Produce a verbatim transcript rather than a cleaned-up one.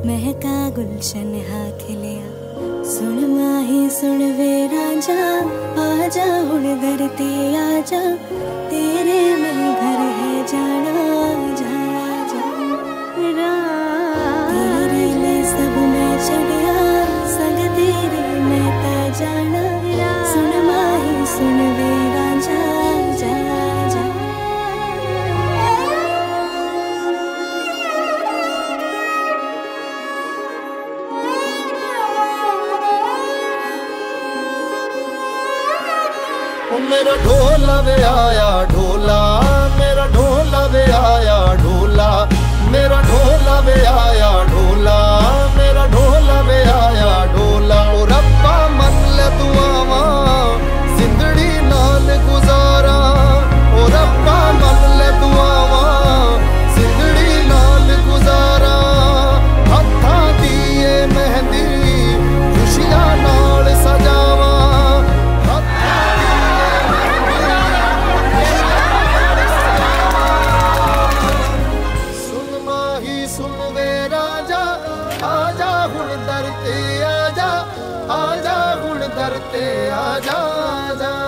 महका गुलशन हा खिलिया। सुन माही सुन वे राजा, आजा हुण दर ते आजा, तेरे में घर है जाना जा जा। तेरे लिए सब मैं छड़िया, संग तेरे मैं ता जाना। सुन माही सुन वे राजा जा जा। मेरा ढोला वे आया ढोला, मेरा ढोला वे आया ढोला, मेरा ढोला वे आया ढोला, मेरा ढोला वे आया ढोला। ओ रब्बा मन ले दुआवा, जिंदड़ी नाल गुजारा। ओ रब्बा मन ले दुआवा, जिंदड़ी नाल गुजारा। हत्था दिए मेहंदी खुशियां नाल सजावा। सुन वे राजा, आजा हुण दर ते आजा, आजा हुण दर ते आजा, आजा।